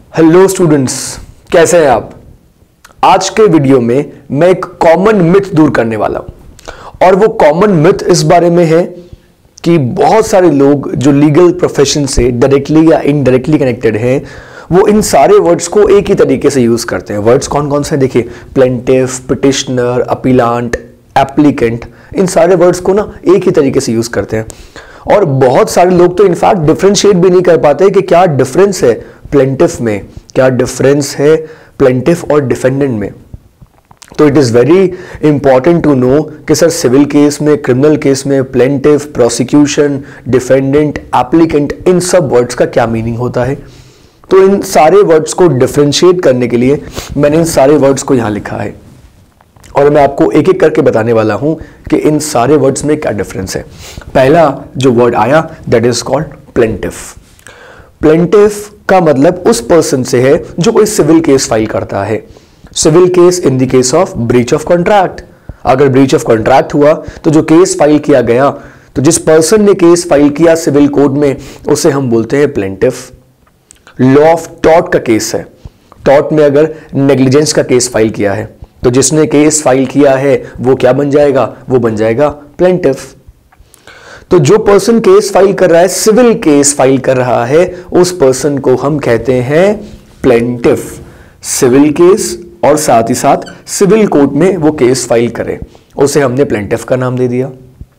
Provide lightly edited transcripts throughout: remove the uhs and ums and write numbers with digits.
Hello students, कैसे हैं आप। आज के वीडियो में मैं एक कॉमन मिथ दूर करने वाला हूं और वो कॉमन मिथ इस बारे में है कि बहुत सारे लोग जो लीगल प्रोफेशन से डायरेक्टली या इनडायरेक्टली कनेक्टेड हैं वो इन सारे वर्ड्स को एक ही तरीके से यूज करते हैं। वर्ड्स कौन कौन से हैं देखिए, प्लेंटिफ, पिटिशनर, अपीलांट, एप्लीकेंट, इन सारे वर्ड्स को ना एक ही तरीके से यूज करते हैं और बहुत सारे लोग तो इनफैक्ट डिफरेंशिएट भी नहीं कर पाते कि क्या डिफरेंस है प्लेंटिफ में, क्या डिफरेंस है प्लेंटिफ और डिफेंडेंट में। तो it is very important to know कि सर सिविल केस में, क्रिमिनल केस में प्लेंटिफ, प्रोसिक्यूशन, डिफेंडेंट, एप्लीकेंट, इन सब वर्ड्स का क्या मीनिंग होता है। तो इन सारे वर्ड्स को डिफरेंशिएट करने के लिए मैंने इन सारे वर्ड्स को यहां लिखा है और मैं आपको एक एक करके बताने वाला हूं कि इन सारे वर्ड्स में क्या डिफरेंस है। पहला जो वर्ड आया that is called plaintiff. Plaintiff का मतलब उस पर्सन से है जो कोई सिविल केस फाइल करता है। Civil case in the case of breach of contract. अगर ब्रीच ऑफ कॉन्ट्रैक्ट हुआ तो जो केस फाइल किया गया, तो जिस पर्सन ने केस फाइल किया सिविल कोड में, उसे हम बोलते हैं प्लेंटिफ। लॉ ऑफ टॉर्ट का केस है। टॉर्ट में अगर नेग्लिजेंस का केस फाइल किया है तो जिसने केस फाइल किया है वो क्या बन जाएगा, वो बन जाएगा प्लेंटिफ। तो जो पर्सन केस फाइल कर रहा है, सिविल केस फाइल कर रहा है, उस पर्सन को हम कहते हैं प्लेंटिफ। सिविल केस और साथ ही साथ सिविल कोर्ट में वो केस फाइल करे, उसे हमने प्लेंटिफ का नाम दे दिया।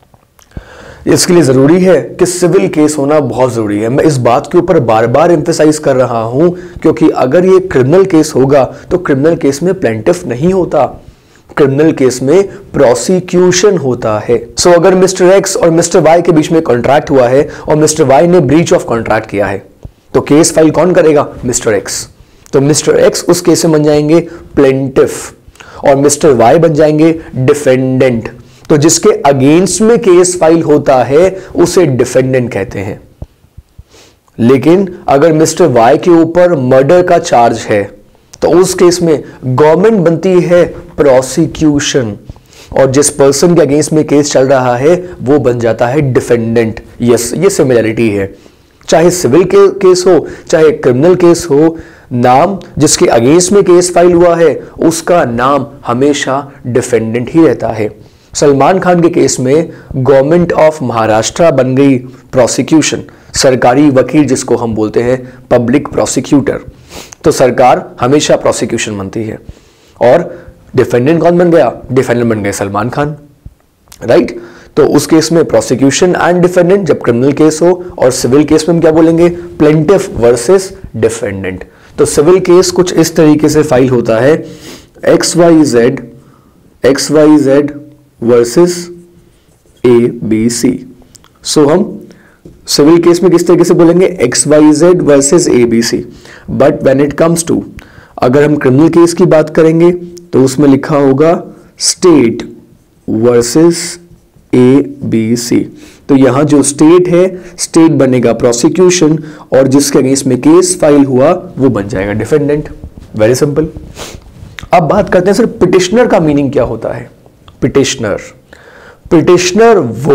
इसके लिए जरूरी है कि सिविल केस होना बहुत जरूरी है। मैं इस बात के ऊपर बार बार एम्फेसाइज कर रहा हूं क्योंकि अगर ये क्रिमिनल केस होगा तो क्रिमिनल केस में प्लेंटिफ नहीं होता, क्रिमिनल केस में प्रोसिक्यूशन होता है। सो अगर मिस्टर एक्स और मिस्टर वाई के बीच में कॉन्ट्रैक्ट हुआ है और मिस्टर वाई ने ब्रीच ऑफ कॉन्ट्रैक्ट किया है तो केस फाइल कौन करेगा, मिस्टर एक्स। तो मिस्टर एक्स उस केस में बन जाएंगे प्लेंटिफ और मिस्टर वाई बन जाएंगे डिफेंडेंट। तो जिसके अगेंस्ट में केस फाइल होता है उसे डिफेंडेंट कहते हैं। लेकिन अगर मिस्टर वाई के ऊपर मर्डर का चार्ज है तो उस केस में गवर्नमेंट बनती है प्रोसिक्यूशन और जिस पर्सन के अगेंस्ट में केस चल रहा है वो बन जाता है डिफेंडेंट। यस, ये सिमिलरिटी है। चाहे सिविल केस हो चाहे क्रिमिनल केस हो, नाम जिसके अगेंस्ट में केस फाइल हुआ है उसका नाम हमेशा डिफेंडेंट ही रहता है। सलमान खान के केस में गवर्नमेंट ऑफ महाराष्ट्र बन गई प्रोसिक्यूशन, सरकारी वकील जिसको हम बोलते हैं पब्लिक प्रोसिक्यूटर। तो सरकार हमेशा प्रोसिक्यूशन बनती है और डिफेंडेंट कौन बन गया, डिफेंडेंट बन गए सलमान खान, राइट। तो उस केस में प्रोसिक्यूशन एंड डिफेंडेंट जब क्रिमिनल केस हो, और सिविल केस में हम क्या बोलेंगे, प्लेंटिफ वर्सेस डिफेंडेंट। तो सिविल केस कुछ इस तरीके से फाइल होता है, XYZ वर्सेस ABC। सो हम सिविल केस में किस तरीके से बोलेंगे, XYZ versus ABC। But when it comes to, अगर हम क्रिमिनल केस की बात करेंगे तो उसमें लिखा होगा स्टेट वर्सेस ABC। तो यहां जो स्टेट है, स्टेट बनेगा प्रोसिक्यूशन और जिसके अगेंस्ट में केस फाइल हुआ वो बन जाएगा डिफेंडेंट। Very simple. अब बात करते हैं सर पिटिशनर का मीनिंग क्या होता है। पिटिशनर वो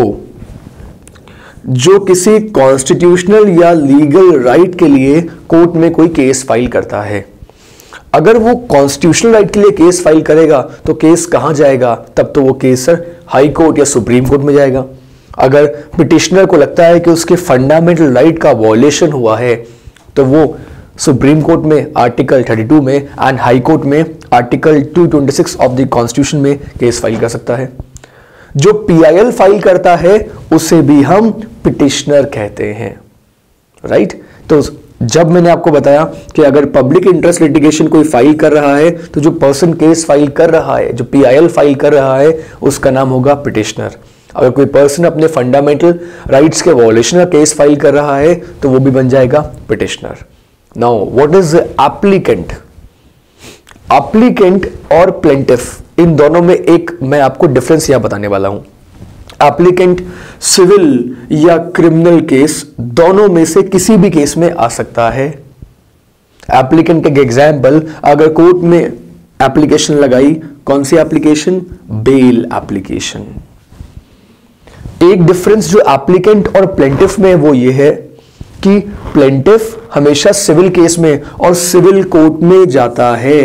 जो किसी कॉन्स्टिट्यूशनल या लीगल राइट के लिए कोर्ट में कोई केस फाइल करता है। अगर वो कॉन्स्टिट्यूशनल राइट के लिए केस फाइल करेगा तो केस कहां जाएगा, तब तो वो केस सर हाई कोर्ट या सुप्रीम कोर्ट में जाएगा। अगर पिटिशनर को लगता है कि उसके फंडामेंटल राइट का वॉयलेशन हुआ है तो वो सुप्रीम कोर्ट में आर्टिकल 32 में एंड हाई कोर्ट में आर्टिकल 226 ऑफ द कॉन्स्टिट्यूशन में केस फाइल कर सकता है। जो PIL फाइल करता है उसे भी हम पिटिशनर कहते हैं, राइट। तो जब मैंने आपको बताया कि अगर पब्लिक इंटरेस्ट लिटिगेशन कोई फाइल कर रहा है तो जो पर्सन केस फाइल कर रहा है, जो PIL फाइल कर रहा है, उसका नाम होगा पिटिशनर। अगर कोई पर्सन अपने फंडामेंटल राइट्स के वॉयलेशन का केस फाइल कर रहा है तो वो भी बन जाएगा petitioner. Now what is applicant. Applicant और प्लेंटिफ, इन दोनों में एक मैं आपको डिफरेंस यहां बताने वाला हूं। एप्लीकेंट सिविल या क्रिमिनल केस दोनों में से किसी भी केस में आ सकता है। एप्लीकेंट का एग्जाम्पल, अगर कोर्ट में एप्लीकेशन लगाई, कौन सी एप्लीकेशन, बेल एप्लीकेशन। एक डिफरेंस जो एप्लीकेंट और प्लेंटिफ में वो ये है कि प्लेंटिफ हमेशा सिविल केस में और सिविल कोर्ट में जाता है,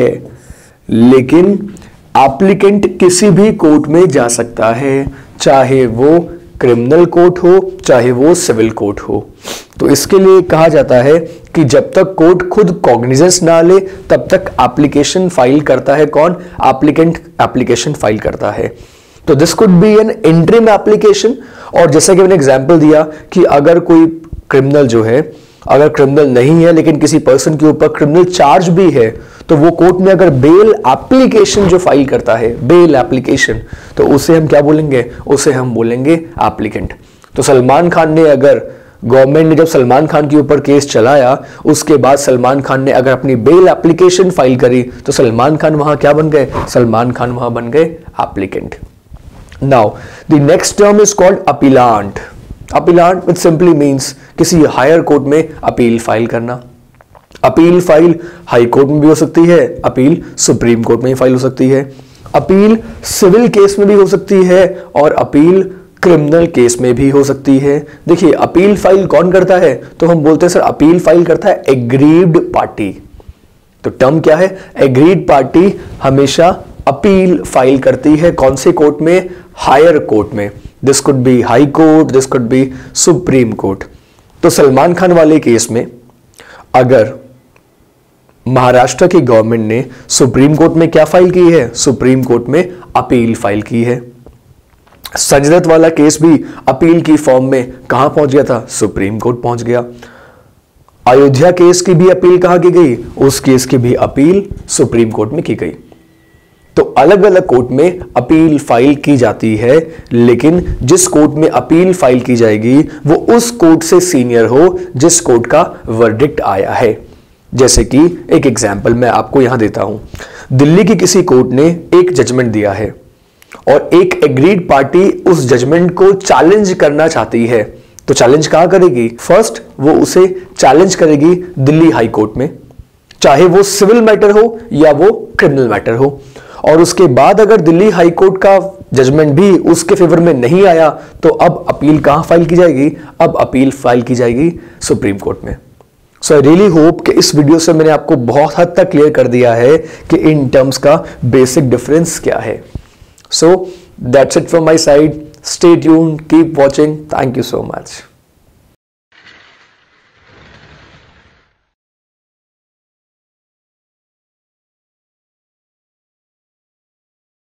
लेकिन एप्लीकेंट किसी भी कोर्ट में जा सकता है, चाहे वो क्रिमिनल कोर्ट हो चाहे वो सिविल कोर्ट हो। तो इसके लिए कहा जाता है कि जब तक कोर्ट खुद कॉग्निजेंस ना ले तब तक एप्लीकेशन फाइल करता है कौन? एप्लीकेंट एप्लीकेशन फाइल करता है। तो this could be an interim application. और जैसा कि मैंने एग्जांपल दिया कि अगर कोई क्रिमिनल जो है, अगर क्रिमिनल नहीं है लेकिन किसी पर्सन के ऊपर क्रिमिनल चार्ज भी है, तो वो कोर्ट में अगर बेल एप्लीकेशन जो फाइल करता है, बेल एप्लीकेशन, तो उसे हम क्या बोलेंगे? उसे हम बोलेंगे एप्लीकेंट। तो सलमान खान ने अगर, गवर्नमेंट ने जब सलमान खान के ऊपर केस चलाया, उसके बाद सलमान खान ने अगर अपनी बेल एप्लीकेशन फाइल करी, तो सलमान खान वहां क्या बन गए? सलमान खान वहां बन गए applicant. Now the next term is called appellant. Appellant which simply means किसी हायर कोर्ट में अपील फाइल करना। अपील फाइल हाई कोर्ट में भी हो सकती है, अपील सुप्रीम कोर्ट में ही फाइल हो सकती है, अपील सिविल केस में भी हो सकती है और अपील क्रिमिनल केस में भी हो सकती है। देखिए अपील फाइल कौन करता है? तो हम बोलते हैं सर अपील फाइल करता है एग्रीव्ड पार्टी। तो टर्म क्या है? एग्रीड पार्टी हमेशा अपील फाइल करती है कौन से कोर्ट में? हायर कोर्ट में। This could be high court, this could be supreme court. तो सलमान खान वाले केस में अगर महाराष्ट्र की गवर्नमेंट ने सुप्रीम कोर्ट में क्या फाइल की है? सुप्रीम कोर्ट में अपील फाइल की है। संजय दत्त वाला केस भी अपील की फॉर्म में कहां पहुंच गया था? सुप्रीम कोर्ट पहुंच गया। अयोध्या केस की भी अपील कहां की गई? उस केस की भी अपील सुप्रीम कोर्ट में की गई। तो अलग अलग कोर्ट में अपील फाइल की जाती है, लेकिन जिस कोर्ट में अपील फाइल की जाएगी वो उस कोर्ट से सीनियर हो जिस कोर्ट का वर्डिक्ट आया है। जैसे कि एक एग्जाम्पल मैं आपको यहां देता हूं। दिल्ली की किसी कोर्ट ने एक जजमेंट दिया है और एक एग्रीड पार्टी उस जजमेंट को चैलेंज करना चाहती है। तो चैलेंज कहां करेगी? फर्स्ट वो उसे चैलेंज करेगी दिल्ली हाई कोर्ट में, चाहे वो सिविल मैटर हो या वो क्रिमिनल मैटर हो। और उसके बाद अगर दिल्ली हाई कोर्ट का जजमेंट भी उसके फेवर में नहीं आया, तो अब अपील कहां फाइल की जाएगी? अब अपील फाइल की जाएगी सुप्रीम कोर्ट में। सो आई रियली होप कि इस वीडियो से मैंने आपको बहुत हद तक क्लियर कर दिया है कि इन टर्म्स का बेसिक डिफरेंस क्या है। So that's it from my side. Stay tuned, keep watching. Thank you so much.